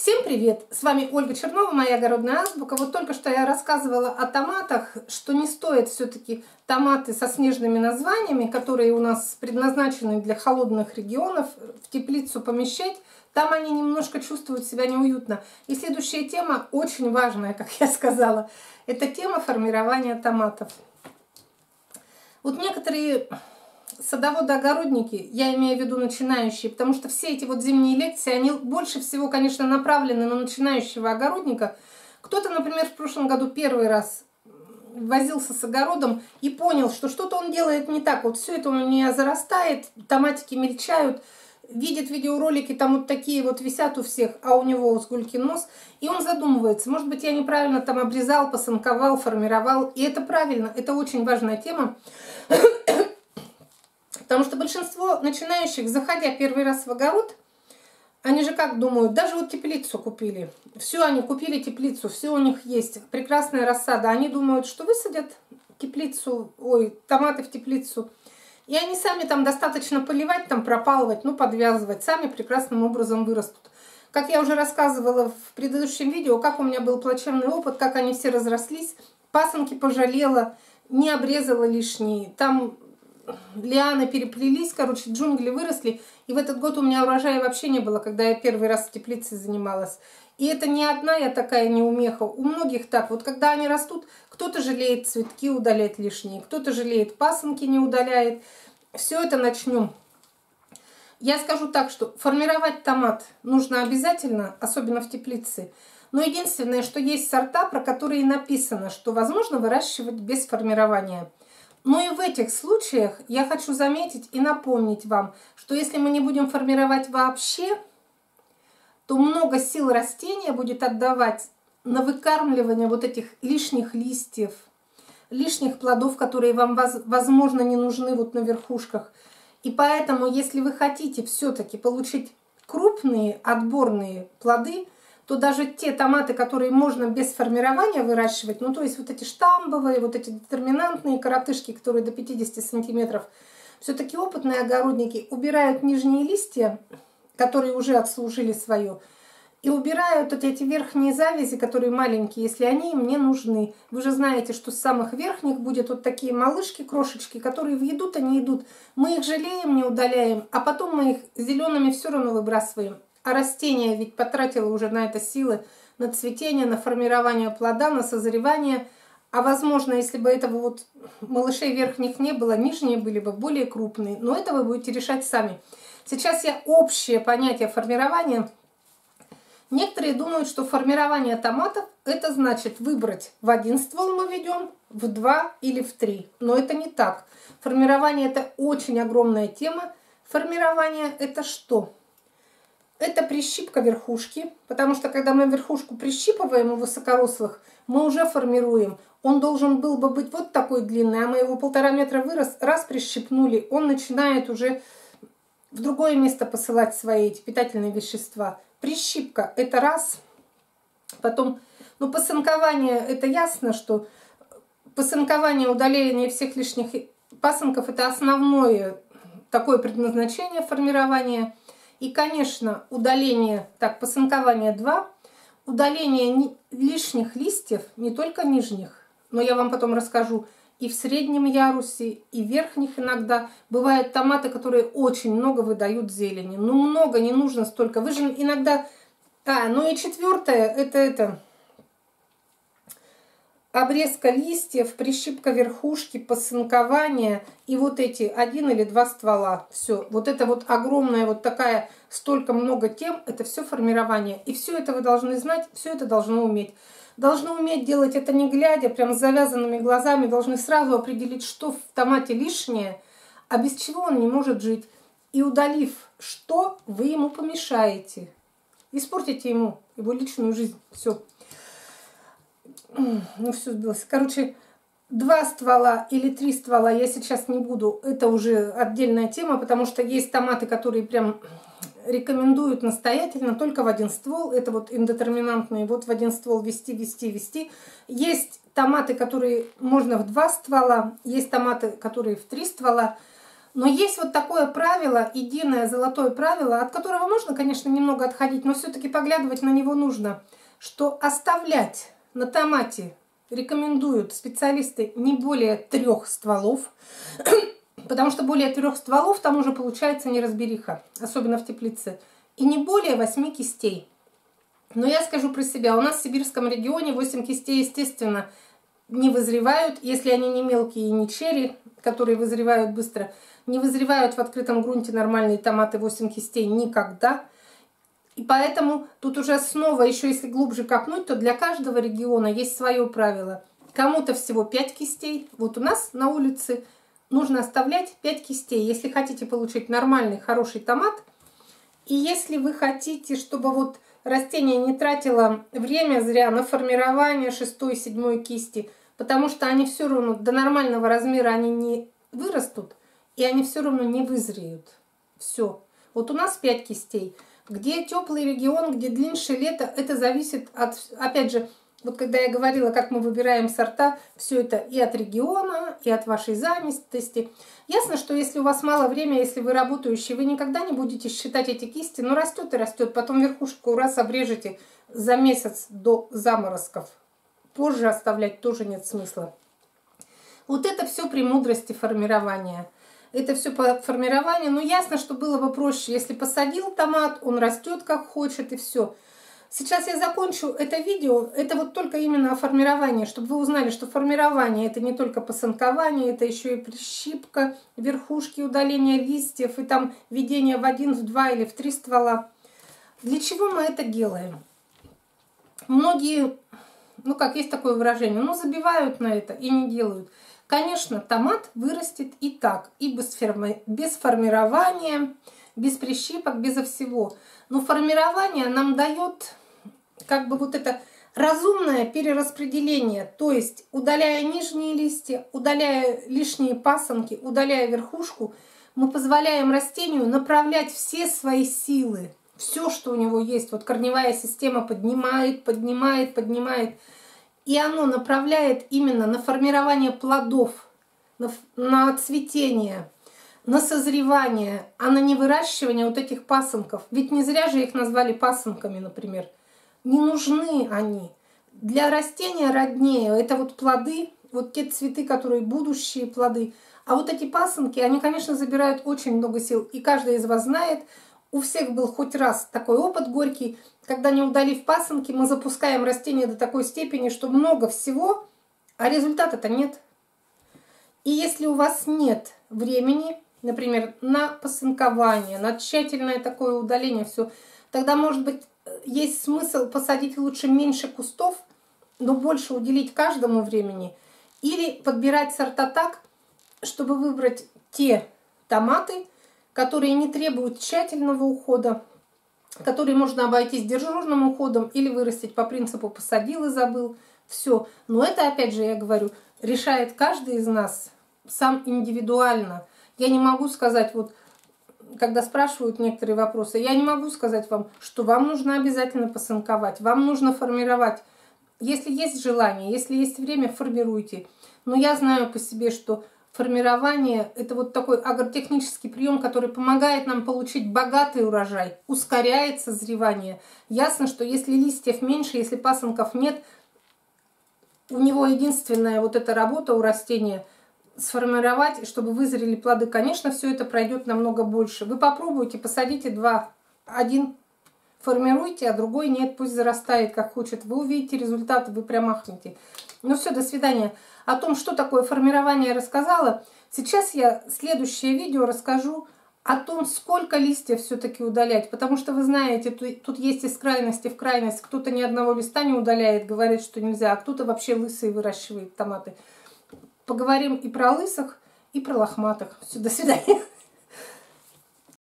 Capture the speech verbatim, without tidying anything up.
Всем привет! С вами Ольга Чернова, моя огородная азбука. Вот только что я рассказывала о томатах, что не стоит все-таки томаты со снежными названиями, которые у нас предназначены для холодных регионов, в теплицу помещать. Там они немножко чувствуют себя неуютно. И следующая тема, очень важная, как я сказала, это тема формирования томатов. Вот некоторые садоводы-огородники, я имею в виду начинающие, потому что все эти вот зимние лекции, они больше всего, конечно, направлены на начинающего огородника. Кто-то, например, в прошлом году первый раз возился с огородом и понял, что что-то он делает не так. Вот все это у меня зарастает, томатики мельчают, видит видеоролики, там вот такие вот висят у всех, а у него сгулькин нос. И он задумывается, может быть, я неправильно там обрезал, посанковал, формировал. И это правильно, это очень важная тема. Потому что большинство начинающих, заходя первый раз в огород, они же как думают, даже вот теплицу купили. Все, они купили теплицу, все у них есть, прекрасная рассада. Они думают, что высадят теплицу, ой, томаты в теплицу. И они сами там достаточно поливать, там пропалывать, ну подвязывать, сами прекрасным образом вырастут. Как я уже рассказывала в предыдущем видео, как у меня был плачевный опыт, как они все разрослись, пасынки пожалела, не обрезала лишние, там лианы переплелись, короче, джунгли выросли. И в этот год у меня урожая вообще не было, когда я первый раз в теплице занималась. И это не одна я такая неумеха. У многих так. Вот когда они растут, кто-то жалеет цветки удалять лишние, кто-то жалеет пасынки не удаляет. Все это начнем. Я скажу так, что формировать томат нужно обязательно, особенно в теплице. Но единственное, что есть сорта, про которые написано, что возможно выращивать без формирования. Но и в этих случаях я хочу заметить и напомнить вам, что если мы не будем формировать вообще, то много сил растения будет отдавать на выкармливание вот этих лишних листьев, лишних плодов, которые вам, возможно, не нужны вот на верхушках. И поэтому, если вы хотите все-таки получить крупные отборные плоды, то даже те томаты, которые можно без формирования выращивать, ну то есть вот эти штамбовые, вот эти детерминантные коротышки, которые до пятидесяти сантиметров, все-таки опытные огородники убирают нижние листья, которые уже отслужили свое, и убирают вот эти верхние завязи, которые маленькие, если они им не нужны. Вы же знаете, что с самых верхних будет вот такие малышки, крошечки, которые в еду то не идут. Мы их жалеем, не удаляем, а потом мы их зелеными все равно выбрасываем. А растение ведь потратило уже на это силы, на цветение, на формирование плода, на созревание. А возможно, если бы этого вот малышей верхних не было, нижние были бы более крупные. Но это вы будете решать сами. Сейчас я общее понятие формирования. Некоторые думают, что формирование томатов это значит выбрать в один ствол мы ведем, в два или в три. Но это не так. Формирование это очень огромная тема. Формирование это что? Это прищипка верхушки, потому что когда мы верхушку прищипываем у высокорослых, мы уже формируем. Он должен был бы быть вот такой длинный, а мы его полтора метра вырос, раз прищипнули, он начинает уже в другое место посылать свои эти питательные вещества. Прищипка это раз, потом, ну пасынкование это ясно, что пасынкование, удаление всех лишних пасынков это основное такое предназначение формирования. И, конечно, удаление, так, пасынкование два, удаление лишних листьев, не только нижних, но я вам потом расскажу, и в среднем ярусе, и верхних иногда. Бывают томаты, которые очень много выдают зелени. Ну, много, не нужно столько. Вы же иногда... А, ну и четвертое, это это... Обрезка листьев, прищипка верхушки, пасынкование и вот эти один или два ствола. Все. Вот это вот огромная вот такая, столько много тем, это все формирование. И все это вы должны знать, все это должно уметь. Должны уметь делать это не глядя, прям с завязанными глазами, должны сразу определить, что в томате лишнее, а без чего он не может жить. И удалив, что вы ему помешаете. Испортите ему его личную жизнь. Все. Ну все сбилось. Короче, два ствола или три ствола я сейчас не буду. Это уже отдельная тема, потому что есть томаты, которые прям рекомендуют настоятельно только в один ствол. Это вот индетерминантные. Вот в один ствол вести, вести, вести. Есть томаты, которые можно в два ствола. Есть томаты, которые в три ствола. Но есть вот такое правило, единое золотое правило, от которого можно, конечно, немного отходить, но все-таки поглядывать на него нужно, что оставлять на томате рекомендуют специалисты не более трех стволов, потому что более трех стволов там уже получается неразбериха, особенно в теплице, и не более восьми кистей. Но я скажу про себя, у нас в сибирском регионе восемь кистей, естественно, не вызревают, если они не мелкие и не черри, которые вызревают быстро. Не вызревают в открытом грунте нормальные томаты восемь кистей никогда. И поэтому тут уже снова, еще если глубже копнуть, то для каждого региона есть свое правило. Кому-то всего пять кистей. Вот у нас на улице нужно оставлять пять кистей, если хотите получить нормальный, хороший томат. И если вы хотите, чтобы вот растение не тратило время зря на формирование шестой, седьмой кисти, потому что они все равно до нормального размера они не вырастут, и они все равно не вызреют. Все. Вот у нас пять кистей. Где теплый регион, где длиннее лето, это зависит от, опять же, вот когда я говорила, как мы выбираем сорта, все это и от региона, и от вашей занятости. Ясно, что если у вас мало времени, если вы работающий, вы никогда не будете считать эти кисти, но растет и растет, потом верхушку раз обрежете за месяц до заморозков. Позже оставлять тоже нет смысла. Вот это все премудрости формирования. Это все по формированию. Но ясно, что было бы проще, если посадил томат, он растет как хочет и все. Сейчас я закончу это видео. Это вот только именно о формировании, чтобы вы узнали, что формирование это не только посынкование, это еще и прищипка, верхушки, удаление листьев и там введение в один, в два или в три ствола. Для чего мы это делаем? Многие, ну как есть такое выражение, ну забивают на это и не делают. Конечно, томат вырастет и так, и без, ферми... без формирования, без прищипок, безо всего. Но формирование нам дает как бы вот это разумное перераспределение, то есть удаляя нижние листья, удаляя лишние пасынки, удаляя верхушку, мы позволяем растению направлять все свои силы, все, что у него есть. Вот корневая система поднимает, поднимает, поднимает. И оно направляет именно на формирование плодов, на, на цветение, на созревание, а на невыращивание вот этих пасынков. Ведь не зря же их назвали пасынками, например. Не нужны они. Для растения роднее это вот плоды, вот те цветы, которые будущие плоды. А вот эти пасынки, они, конечно, забирают очень много сил. И каждый из вас знает, у всех был хоть раз такой опыт горький, когда, не удалив пасынки, мы запускаем растение до такой степени, что много всего, а результата-то нет. И если у вас нет времени, например, на посынкование, на тщательное такое удаление, все, тогда, может быть, есть смысл посадить лучше меньше кустов, но больше уделить каждому времени, или подбирать сорта так, чтобы выбрать те томаты, которые не требуют тщательного ухода, которые можно обойтись дежурным уходом или вырастить по принципу посадил и забыл. Все. Но это, опять же, я говорю, решает каждый из нас сам индивидуально. Я не могу сказать, вот, когда спрашивают некоторые вопросы, я не могу сказать вам, что вам нужно обязательно посынковать, вам нужно формировать. Если есть желание, если есть время, формируйте. Но я знаю по себе, что формирование – это вот такой агротехнический прием, который помогает нам получить богатый урожай, ускоряет созревание. Ясно, что если листьев меньше, если пасынков нет, у него единственная вот эта работа у растения – сформировать, чтобы вызрели плоды. Конечно, все это пройдет намного больше. Вы попробуйте, посадите два. Один формируйте, а другой нет, пусть зарастает как хочет. Вы увидите результаты, вы прям ахнете. Ну все, до свидания. О том, что такое формирование, я рассказала. Сейчас я следующее видео расскажу о том, сколько листьев все-таки удалять. Потому что вы знаете, тут есть из крайности в крайность. Кто-то ни одного листа не удаляет, говорит, что нельзя, а кто-то вообще лысые выращивает томаты. Поговорим и про лысых, и про лохматых. Все, до свидания.